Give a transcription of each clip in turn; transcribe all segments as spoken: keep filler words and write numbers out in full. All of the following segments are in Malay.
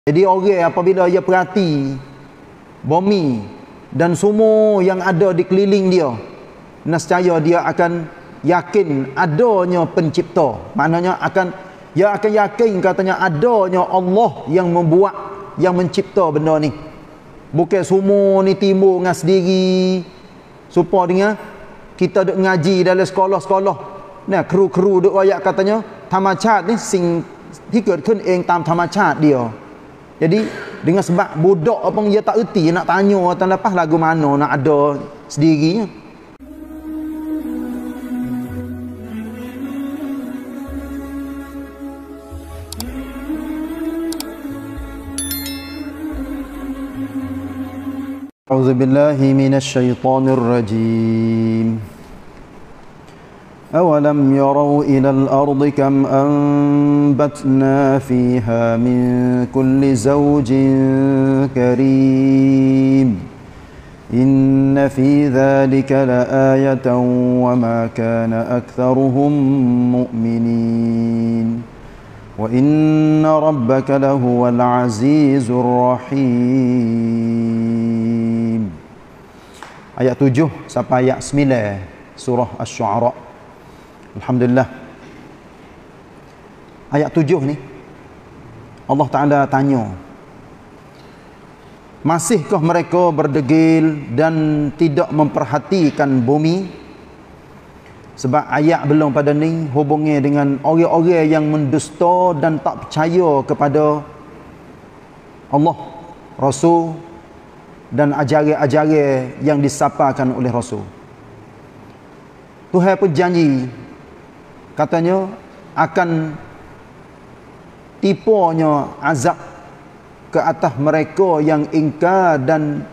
Jadi orang apabila dia perhati bumi dan semua yang ada di keliling dia, nescaya dia akan yakin adanya pencipta. Maknanya akan dia akan yakin katanya adanya Allah yang membuat, yang mencipta benda ni. Bukan semua ni timbul dengan sendiri. Supaya dengan kita duk ngaji dalam sekolah-sekolah. Nah, kru-kru duk ayat katanya thamacat ni singที่เกิดขึ้นเองตามธรรมชาติ dia. Jadi dengan sebab budak apa dia tak erti, nak tanya tahun lepas lagu mana nak ada sendirinya. A'udzu billahi minasy syaithanir rajim. أولم يروا إلى الأرض كم أنبتنا فيها من كل زوج كريم إن في ذلك لآية وما كان أكثرهم مؤمنين وإن ربك لهو العزيز الرحيم. Ayat tujuh sampai ayat sembilan surah Asy-Syu'ara. Alhamdulillah. Ayat tujuh ni Allah Ta'ala tanya, masihkah mereka berdegil dan tidak memperhatikan bumi? Sebab ayat belum pada ni hubungnya dengan orang-orang yang mendusta dan tak percaya kepada Allah, Rasul dan ajaran-ajaran yang disampaikan oleh Rasul. Tuhan pun janji katanya akan tipunya azab ke atas mereka yang ingkar dan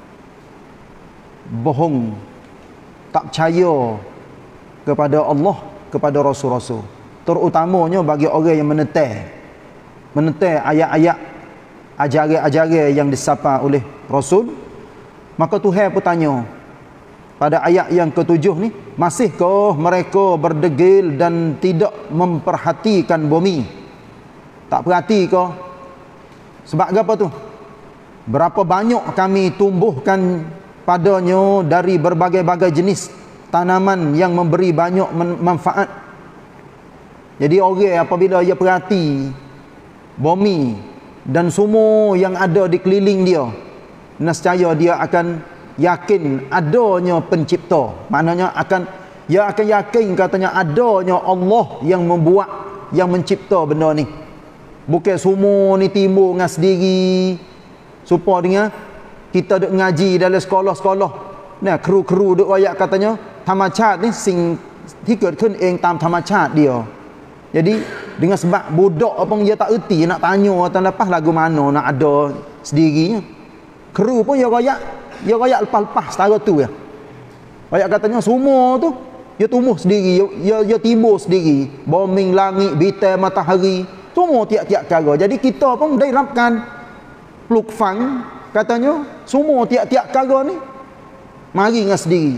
bohong, tak percaya kepada Allah, kepada Rasul-Rasul. Terutamanya bagi orang yang menentang menentang ayat-ayat ajaran-ajaran yang disampaikan oleh Rasul. Maka Tuhan pun tanya pada ayat yang ketujuh ni, masihkah mereka berdegil dan tidak memperhatikan bumi? Tak perhati ke? Sebab apa tu? Berapa banyak kami tumbuhkan padanya dari berbagai-bagai jenis tanaman yang memberi banyak manfaat. Jadi orang apabila dia perhati bumi dan semua yang ada di keliling dia, nescaya dia akan yakin adanya pencipta. Maknanya akan dia akan yakin katanya adanya Allah yang membuat, yang mencipta benda ni. Bukan semua ni timbul dengan sendiri. Supaya dengan kita duk ngaji dalam sekolah-sekolah. Nah, kru-kru duk ayat katanya thamacat ni sing ที่เกิดขึ้นเองตามธรรมชาติ dia. Jadi dengan sebab budak apa dia tak erti, nak tanya tahun lepas lagu mana nak ada sendirinya. Kru pun dia royak dia royak lepas-lepas setara tu ya. Royak katanya semua tu dia tumbuh sendiri, dia dia timbul sendiri, bombing langit, bintang, matahari, semua tiap-tiap perkara. Jadi kita pun diterapkan plug fang katanya semua tiap-tiap perkara ni mari dengan sendiri.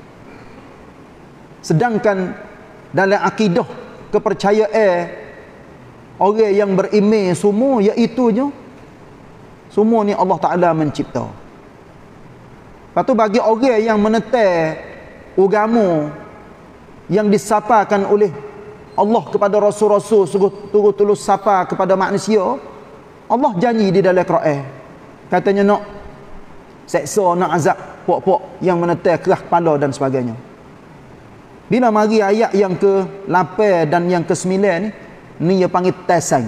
Sedangkan dalam akidah kepercayaan orang yang beriman semua iaitunya semua ni Allah Ta'ala mencipta. Lepas tu bagi orang yang menentang agama yang disampaikan oleh Allah kepada Rasul-Rasul sungguh tulus sapa kepada manusia, Allah janji di dalam Quran katanya nak seksa, nak azab puak-puak yang menentang keras kepala dan sebagainya. Bila mari ayat yang ke lapan dan yang ke sembilan ni, ni dia panggil tasang.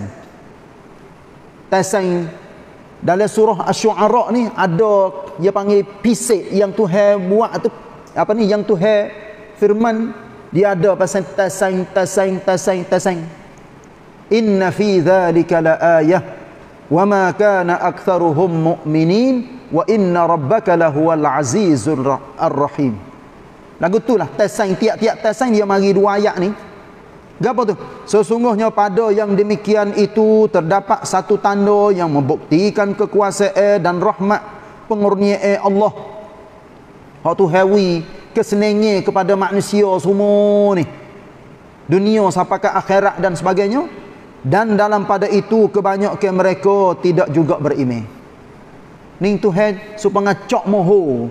Tasang dalam surah Asy-Syu'ara ni ada dia panggil pisik yang Tuhan buat tu, apa ni yang Tuhan firman dia ada pasal tasang tasang tasang tasang. Inna fi dzalika laayah wa ma kana aktsaruhum mu'minin wa inna rabbaka lahuwal azizur rahim. Lagu tu lah tasang, tiap-tiap tasang dia mari dua ayat ni. Apa tu? Sesungguhnya pada yang demikian itu terdapat satu tanda yang membuktikan kekuasaan dan rahmat pengurniaan Allah. Hak tu hawi kesenangan kepada manusia semua ni. Dunia sampai ke akhirat dan sebagainya. Dan dalam pada itu kebanyakan mereka tidak juga beriman. Ning Tuhan supaya ngacok moho.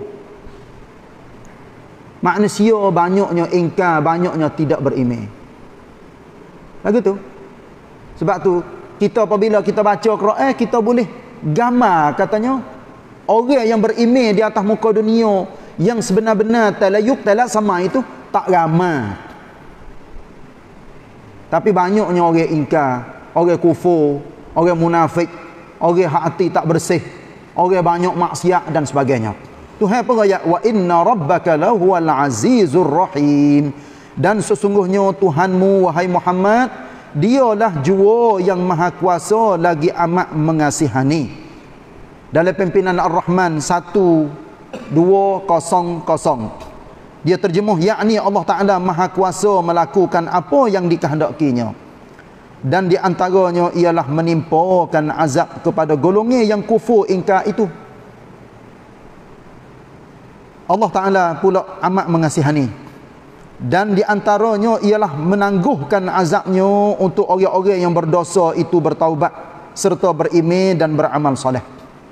Manusia banyaknya ingkar, banyaknya tidak beriman. Lagu tu. Sebab tu kita apabila kita baca Quran, kita boleh gambar katanya orang yang beriman di atas muka dunia yang sebenar-benar talayuk talak sama itu tak ramai. Tapi banyaknya orang ingkar, orang kufur, orang munafik, orang hati tak bersih, orang banyak maksiat dan sebagainya. Tuhan pun ayat wa inna rabbaka lahuwal azizur rahim, dan sesungguhnya Tuhanmu wahai Muhammad, dialah jua yang maha kuasa lagi amat mengasihani. Dalam pimpinan Ar-Rahman satu dua kosong kosong dia terjemuh, yakni Allah Ta'ala maha kuasa melakukan apa yang dikehendakinya, dan di antaranya ialah menimpakan azab kepada golongan yang kufur ingkar itu. Allah Ta'ala pula amat mengasihani, dan di antaranya ialah menangguhkan azabnya untuk orang-orang yang berdosa itu bertaubat serta beriman dan beramal soleh.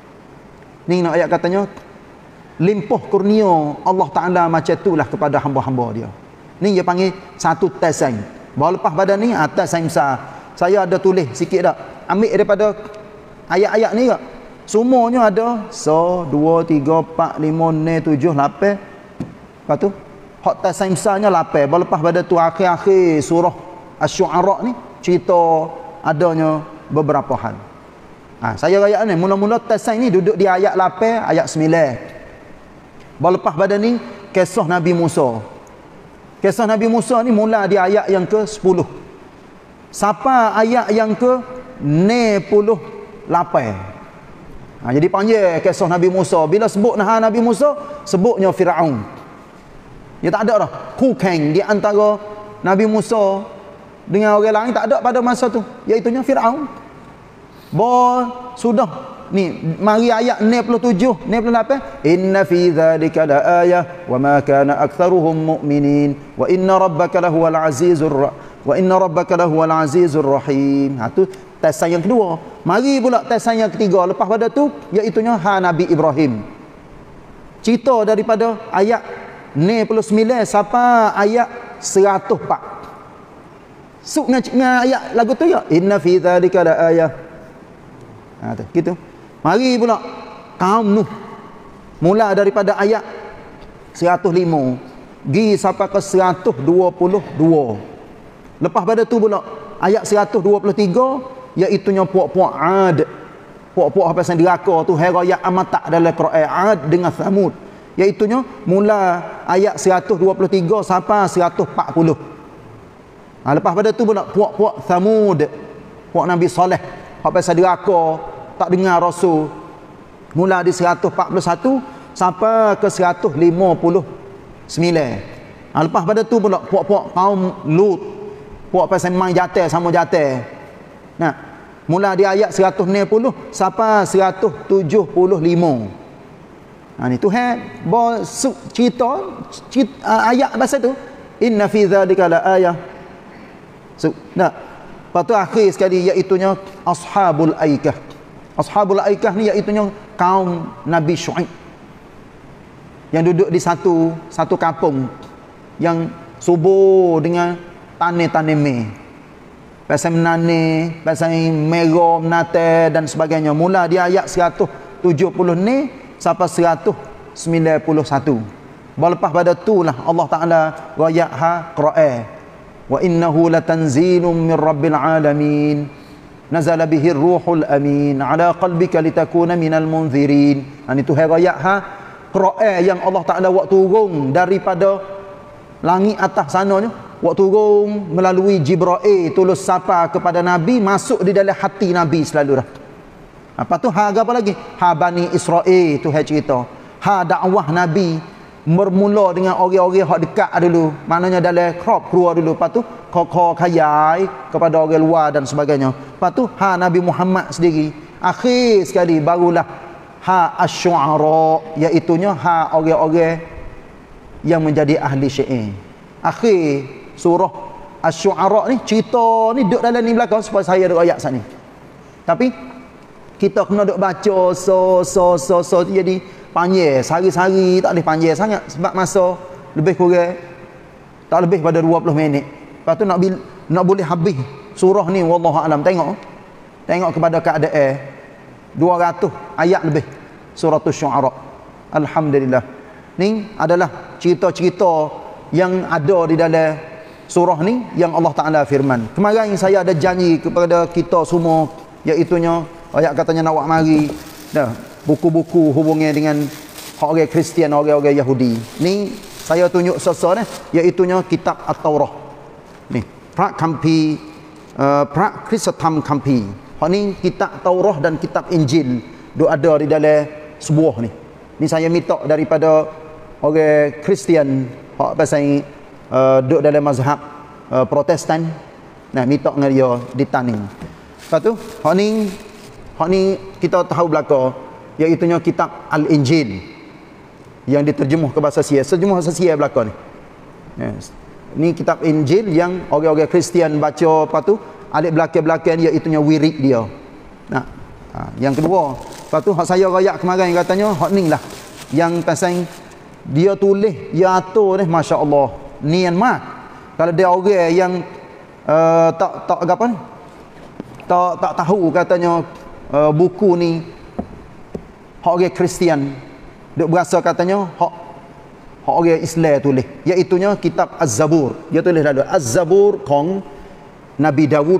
Ni nak ayat katanya limpah kurnia Allah Ta'ala macam itulah kepada hamba-hamba dia. Ni dia panggil satu tesain. Bahawa lepas pada ni atas sain besar, saya ada tulis sikit dah. Ambil daripada ayat-ayat ni ke? Semuanya ada so, dua, tiga, empat, lima, enam, tujuh, lapan. Lepas tu hak tesain besarnya lapan. Bahawa lepas pada tu akhir-akhir surah Asy-Syu'ara ni cerita adanya beberapa hal. Ha, saya rakyat ni mula-mula tesain ni duduk di ayat lapan, ayat sembilan. Bahawa lepas pada ni kisah Nabi Musa. Kisah Nabi Musa ni mula di ayat yang ke sepuluh sampai ayat yang ke enam puluh lapan. Ha, jadi panggil kisah Nabi Musa. Bila sebut nah Nabi Musa, sebutnya Firaun. Dia tak ada dah hukang di antara Nabi Musa dengan orang lain, tak ada pada masa tu, iaitunya Firaun. Bo sudah ni mari ayat enam puluh tujuh enam puluh lapan, inna fi dzalika laayah wa ma kana aktsaruhum mu'minin wa inna rabbaka lahuwal azizur wa inna rabbaka lahuwal azizur rahim. Ha tu tesan yang kedua. Mari pula tesan yang ketiga lepas pada tu, iaitu nya ha Nabi Ibrahim. Cerita daripada ayat enam puluh sembilan sampai ayat seratus empat. Suk dengan ayat lagu tu ya, inna fi dzalika laayah. Ha tu gitu. Mari pula kaum Nuh, mula daripada ayat seratus lima gi sampai ke seratus dua puluh dua. Lepas pada tu pula ayat seratus dua puluh tiga, iaitu nya puak-puak Ad. Puak-puak apa yang diraka tu heraya amat tak dalam Quran, Ad dengan Thamud. Iaitu nya mula ayat seratus dua puluh tiga sampai seratus empat puluh. Ha, lepas pada tu pula puak-puak Thamud, puak Nabi Saleh apa yang diraka tak dengar Rasul, mula di seratus empat puluh satu sampai ke seratus lima puluh sembilan. Ha, lepas pada tu pula puak-puak kaum Lut, puak pasal main jatuh sama jatuh. Nah, mula di ayat seratus enam puluh sampai seratus tujuh puluh lima. Ha ni Tuhan bawa cerita, cerita ayat pasal tu, inna fi dzalika laayah. So, nah, lepas tu akhir sekali iaitu nya ashabul aikah. Ashabul Aikah ni iaitunya kaum Nabi Syuaib yang duduk di satu satu kampung yang subur dengan tanah-tanah meh. Pasal menane, pasal merah, menate dan sebagainya. Mula di ayat seratus tujuh puluh ni sampai seratus sembilan puluh satu. Lepas pada itulah Allah Ta'ala rakyat ha Quran. Wa innahu latanzilun min rabbil alamin. Nazala bihi ruhul amin ala qalbika litakuna minal munzirin. Ha, itu ayat ha Quran yang Allah Ta'ala buat turun daripada langit atas sananya, buat turun melalui Jibril tulus sapa kepada Nabi, masuk di dalam hati Nabi selalu dah. Apa tu ha apa lagi? Ha Bani Israel tu hai cerita. Ha dakwah Nabi bermula dengan orang-orang hak dekat dulu, maknanya dalam crop keluar dulu, lepas tu kau khayai kepada orang luar dan sebagainya. Lepas tu ha Nabi Muhammad sendiri akhir sekali barulah ha Asy-Syu'ara, iaitu nya ha orang-orang yang menjadi ahli syair. Akhir surah Asy-Syu'ara ni cerita ni duduk dalam ni belakang supaya saya duk ayat sat ni. Tapi kita kena duk baca so so so so jadi panjang, sehari-hari tak boleh panjang sangat sebab masa lebih kurang tak lebih pada dua puluh minit. Lepas tu nak bil, nak boleh habis surah ni wallahu alam, tengok tengok kepada keadaan dua ratus ayat lebih surah Asy-Syu'ara. Alhamdulillah. Ni adalah cerita-cerita yang ada di dalam surah ni yang Allah Ta'ala firman. Kemarin saya ada janji kepada kita semua, iaitunya ayat katanya nak buat mari dah buku-buku hubungnya dengan orang Kristian, orang-orang Yahudi. Ni saya tunjuk sesuatu ni, iaitunya kitab At-Taurah. Ni Prak Kampi uh, Prak Kristatham Kampi. Hak ni kitab Taurah dan kitab Injil duk ada di dalam sebuah ni. Ni saya minta daripada orang Kristian hak pasal uh, duk dalam mazhab uh, Protestan. Nah, minta dengan dia ditaning. Lepas tu hak ni hak ni kita tahu belaka, iaitunya kitab Al-Injil yang diterjemuh ke bahasa Sia. Terjemuh bahasa Sia belaka ni. Yes. Ni kitab Injil yang orang-orang Kristian baca, lepas tu alik belakang-belakang dia itunya wirid dia. Nah, ha, yang kedua, lepas tu hak saya rayak kemarin katanya hak ni lah yang pasal dia tulis, dia atur ni, masya-Allah. Nian mak. Kalau dia orang yang uh, tak tak apa ni? Tak tak tahu katanya uh, buku ni hak orang Kristian, duk berasa katanya hak hak orang Islam tulis, iaitunya kitab Az-Zabur. Dia tulis lalu Az-Zabur kong Nabi Dawud.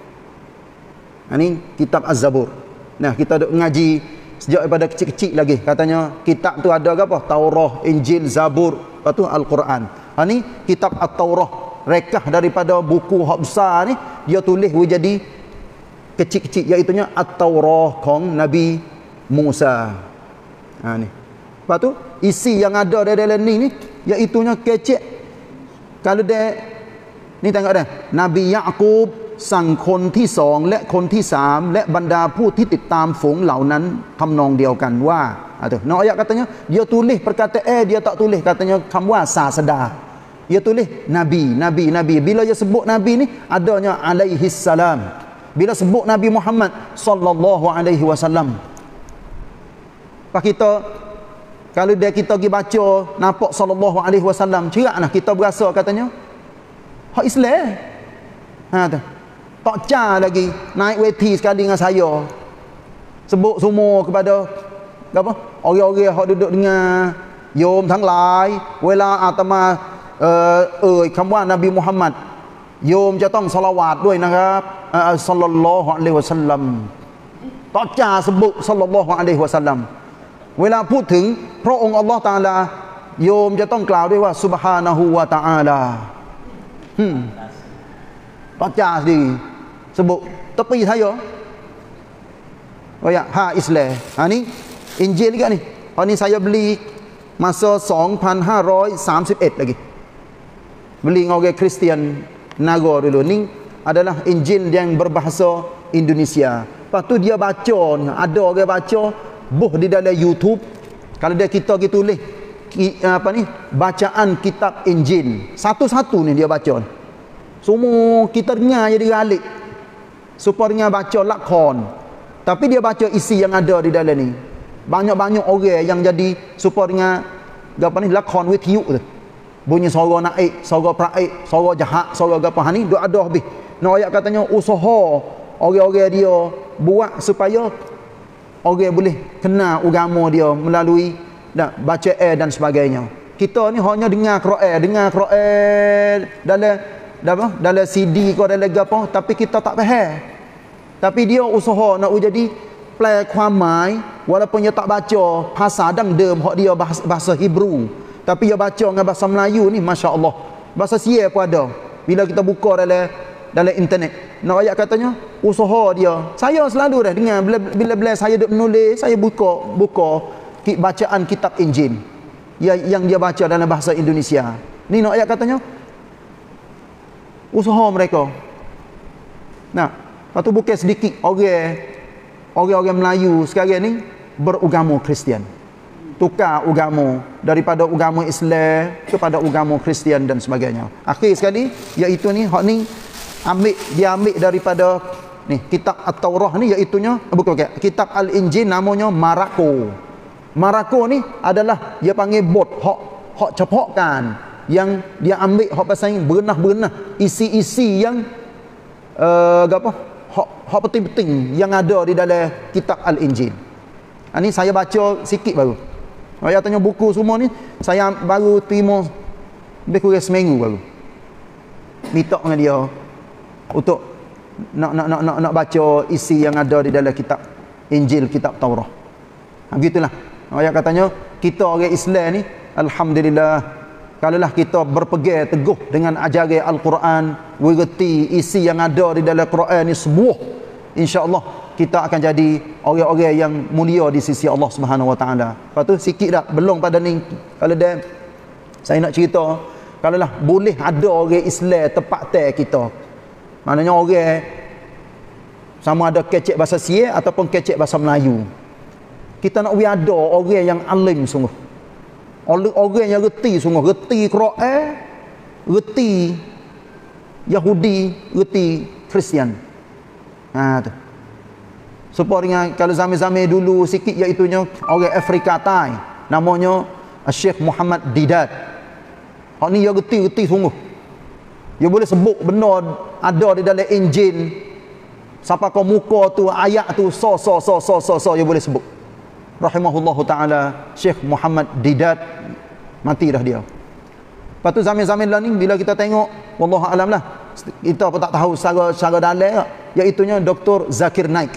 Ini kitab Az-Zabur. Nah, kita duk ngaji sejak daripada kecil-kecil lagi. Katanya kitab tu ada apa? Taurah, Injil, Zabur, lepas tu Al-Quran. Ha ni kitab At-Taurah, rekah daripada buku hak besar ni, dia tulis jadi kecil-kecil, iaitunya At-Taurah kong Nabi Musa. Ha ni. Lepas tu isi yang ada di dalam ni ni iaitunya kecek. Kalau diaนี่tengok dah, Nabi Yaqub สั่งคนที่สองและคนที่สามและบรรดาผู้ที่ติดตามฝูงเหล่านั้นทำนองเดียวกันว่าah tu nak ayat katanya dia tulis perkataan, dia tak tulis katanya khamwa sasada, dia tulis nabi nabi nabi. Bila dia sebut nabi ni adanya alaihi salam, bila sebut Nabi Muhammad sallallahu alaihi wasallam. Pak kita kalau dia kita pergi baca nampak sallallahu alaihi wasallam, ceraklah kita berasa katanya hak Islam. Ha tu. Tak car lagi naik weti sekali dengan saya. Sebut semua kepada apa? Orang-orang hak duduk dengan Yom ทั้งหลายเวลาอาตมาเอ่อเอ่ยคำว่านบีมุฮัมมัดโยมจะต้องศอลาวาตด้วยนะครับศ็อลลัลลอฮุอะลัยฮิวะซัลลัมตอจาsebut ศ็อลลัลลอฮุอะลัยฮิวะซัลลัมเวลาพูดถึงพระองค์อัลเลาะห์ตะอาลาโยมจะต้องกล่าวด้วยว่าซุบฮานะฮูวะตะอาลาhmm baca sendiri sebut tepi saya. Oh ya, ha Islam. Ha ni Injil juga ni. Ha ni saya beli masa dua ribu lima ratus tiga puluh satu lagi. Beli dengan orang Kristian Naga dulu. Ni adalah Injil yang berbahasa Indonesia. Lepas tu dia baca ni, ada orang baca buh di dalam YouTube. Kalau dia kita gitu tulis apa ni bacaan kitab Injil satu-satu ni dia baca ni. Semua kita dengar jadi galik supaya dengar baca lakon, tapi dia baca isi yang ada di dalam ni. Banyak-banyak orang yang jadi supaya dengar apa ni lakon witiu tu, bunyi suara naik, suara praik, suara jahat, suara apa ni duk ada habis. Nak ayat katanya usaha orang-orang dia buat supaya orang boleh kenal agama dia melalui dah baca eh dan sebagainya. Kita ni hanya dengar Quran, dengar Quran dalam dalam dalam C D ko dalam apa, tapi kita tak faham. Tapi dia usaha nak jadi แปลความหมาย walaupun dia tak baca bahasaดั้งเดิมhak dia bahasa, bahasa Hebrew, tapi dia baca dengan bahasa Melayu ni masya-Allah. Bahasa Sia pun ada. Bila kita buka dalam dalam internet, nak ayat katanya usaha dia. Saya selalu dah dengar bila bila, bila saya duk menulis, saya buka buka bacaan kitab Injil yang, yang dia baca dalam bahasa Indonesia. Ni nak ayat katanya usaha mereka. Nah, lepas tu bukan sedikit orang orang-orang Melayu sekarang ni beragama Kristian. tukar agama daripada agama Islam kepada agama Kristian dan sebagainya. Akhir sekali iaitu ni hak ni ambil dia ambil daripada ni kitab At-Taurah ni iaitu nya bukan okay, kitab Al-Injil namanya Marako. Marako ni adalah dia panggil bot hak hak cepakkan yang dia ambil hak pasal berenah-berenah isi-isi yang uh, apa hak hak penting-penting yang ada di dalam kitab Al-Injil. Ha, ni saya baca sikit baru. Saya tanya buku semua ni saya baru terima lebih kurang seminggu baru. Minta dengan dia untuk nak nak nak nak nak baca isi yang ada di dalam kitab Injil, kitab Taurah. Ha, begitulah. Ayat katanya kita orang Islam ni alhamdulillah kalaulah kita berpegang teguh dengan ajaran Al-Quran, mengerti isi yang ada di dalam Quran ni semua, insya-Allah kita akan jadi orang-orang yang mulia di sisi Allah Subhanahu Wa Taala. Lepas tu sikit dah belum pada ni kalau dah saya nak cerita kalaulah boleh ada orang Islam tepat teh kita. Maknanya orang sama ada kecek bahasa Sia ataupun kecek bahasa Melayu. Kita nak we ada orang yang alim sungguh. Orang yang reti sungguh, reti Quran, reti Yahudi, reti Kristian. Ha tu. Supaya dengan kalau zaman-zaman dulu sikit iaitu nya orang Afrika Thai, namanya Syekh Muhammad Didat. Hak ni dia reti-reti sungguh. Dia boleh sebut benda ada di dalam Injil. Siapa kau muka tu ayat tu so so so so so so dia boleh sebut. Rahimahullahu taala Syekh Muhammad Didat mati dah dia. Lepas tu zaman-zaman lah ni bila kita tengok wallahu alam lah kita pun tak tahu secara secara dalam iaitu nya Doktor Zakir Naik.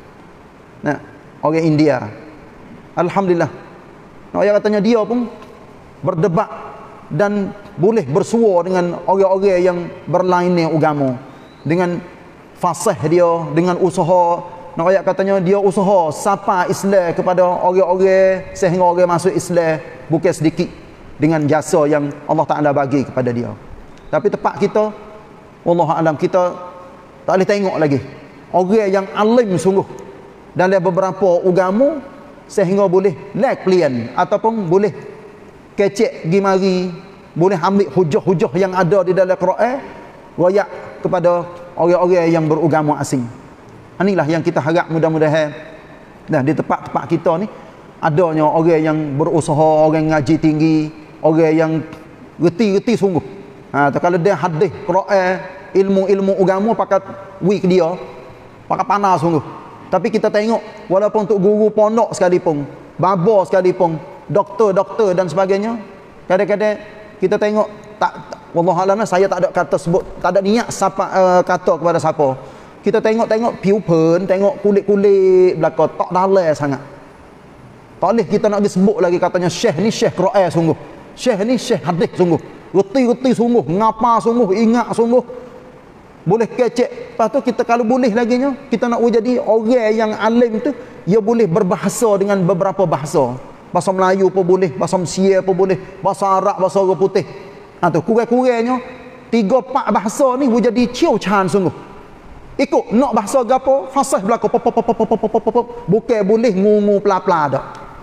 Nah, orang India. Alhamdulillah. Nah, dia katanya dia pun berdebat dan boleh bersuara dengan orang-orang yang berlainan agama dengan fasih dia, dengan usaha. Nak ayat katanya dia usaha sapa Islam kepada orang-orang sehingga orang masuk Islam bukan sedikit dengan jasa yang Allah Taala bagi kepada dia. Tapi tepat kita wallahu alam kita tak boleh tengok lagi orang yang alim sungguh dalam beberapa agama sehingga boleh lack pelian ataupun boleh kecek pergi mari, boleh ambil hujah-hujah yang ada di dalam Quran royak kepada orang-orang yang beragama asing. Inilah yang kita harap mudah-mudahan nah di tempat-tempat kita ni adanya orang yang berusaha, orang ngaji tinggi, orang yang reti-reti sungguh. Ha, kalau dia hadis Quran, ilmu-ilmu agama pakat weak dia, pakat panas sungguh. Tapi kita tengok walaupun untuk guru pondok sekalipun, baba sekalipun, doktor-doktor dan sebagainya, kadang-kadang kita tengok tak, wallahualam saya tak ada kata sebut, tak ada niat siapa uh, kata kepada siapa. Kita tengok-tengok piupen, tengok kulit-kulit belakang tak dalam sangat. Tak boleh kita nak disebut lagi katanya syekh ni syekh Quran sungguh. Syekh ni syekh hadis sungguh. Reti-reti sungguh, ngapa sungguh, ingat sungguh. Boleh kecek. Lepas tu kita kalau boleh lagi nya, kita nak jadi orang yang alim tu, dia boleh berbahasa dengan beberapa bahasa. Bahasa Melayu pun boleh, bahasa Mesir pun boleh, bahasa Arab, bahasa orang putih. Ha tu kurang-kurangnya tiga empat bahasa ni boleh jadi ciau chan sungguh. Ikut nak bahasa gapo fasih belaka pop pop pop pop pop pop bukan boleh ngungu pla-pla dak.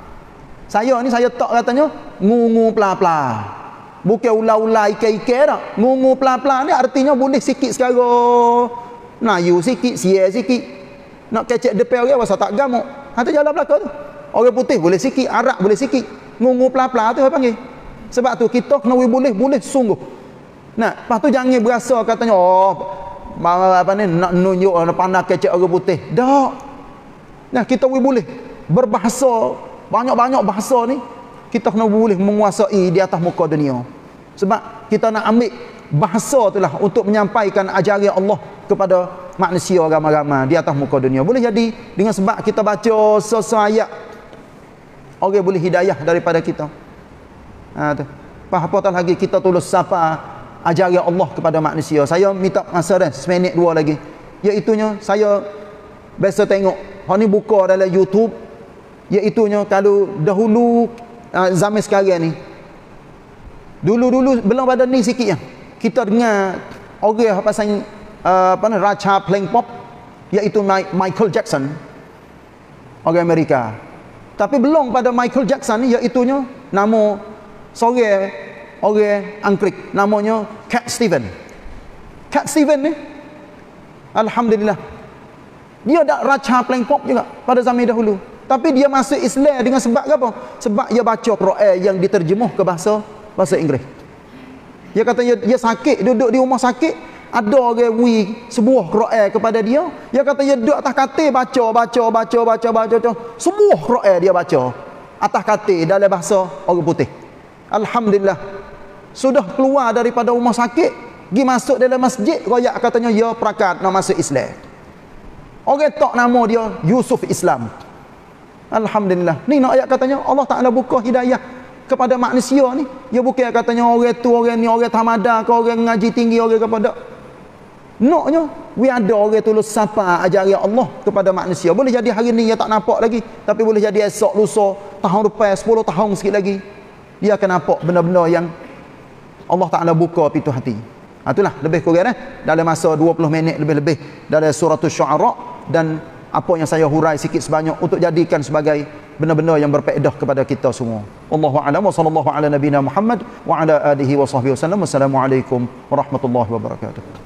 Saya ni saya tak katanya ngungu pla-pla. Bukan ular-ular ikan-ikan dak. Ngungu pla-pla ni artinya boleh sikit secara Melayu sikit, Sia sikit. Nak kecek depan orang pasal tak gamuk. Hata jalan belaka tu. Orang putih boleh sikit, Arab boleh sikit. Ngungu pla-pla tu apa panggil? Sebab tu kita kena boleh boleh sungguh. Nah, lepas tu jangan berasa katanya oh apa ni nak nunjuk nak pandang kecek orang putih. Tak. Nah, kita boleh berbahasa banyak-banyak bahasa ni kita kena boleh menguasai di atas muka dunia. Sebab kita nak ambil bahasa itulah untuk menyampaikan ajaran Allah kepada manusia ramai-ramai di atas muka dunia. Boleh jadi dengan sebab kita baca sesuatu ayat orang boleh hidayah daripada kita. Ha tu. Apa-apa lagi kita tulis siapa ajaran Allah kepada manusia. Saya minta masa dah seminit dua lagi. Iaitunya saya biasa tengok hak ni buka dalam YouTube, iaitunya kalau dahulu uh, zaman sekarang ni. Dulu-dulu belum pada ni sikit ya. Kita dengar orang apa pasal uh, apa ni raca playing pop iaitu Michael Jackson orang Amerika. Tapi belum pada Michael Jackson ni, iaitunya nama seorang orang Angkrik, namanya Cat Steven. Cat Steven ni alhamdulillah dia dak raca playing pop juga pada zaman dahulu. Tapi dia masuk Islam dengan sebab apa? Sebab dia baca Quran yang diterjemuh ke bahasa bahasa Inggeris. Dia kata dia, dia sakit, duduk di rumah sakit, ada orang wi sebuah Quran kepada dia. Dia kata dia duduk atas katil baca baca baca baca baca, baca. Semua Quran dia baca atas katil dalam bahasa orang putih. Alhamdulillah. Sudah keluar daripada rumah sakit, pergi masuk dalam masjid, royak katanya ya perakat nak masuk Islam. Orang tak nama dia Yusuf Islam. Alhamdulillah. Ni nak ayat katanya Allah Taala buka hidayah kepada manusia ni. Dia bukan katanya orang tu, orang ni, orang tamada ke, orang ngaji tinggi, orang kepada. Naknya we ada orang tulus sapa ajari Allah kepada manusia. Boleh jadi hari ni dia tak nampak lagi, tapi boleh jadi esok lusa, tahun depan, sepuluh tahun sikit lagi dia akan nampak benda-benda yang Allah Taala buka pintu hati. Ha, itulah lebih kurang eh dalam masa dua puluh minit lebih-lebih dalam surah Asy-Syu'ara, dan apa yang saya hurai sikit sebanyak untuk jadikan sebagai benda-benda yang berfaedah kepada kita semua. Wallahu a'lam wa sallallahu ala nabiyina Muhammad wa ala alihi wa sahbihi wasallam. Wassalamualaikum warahmatullahi wabarakatuh.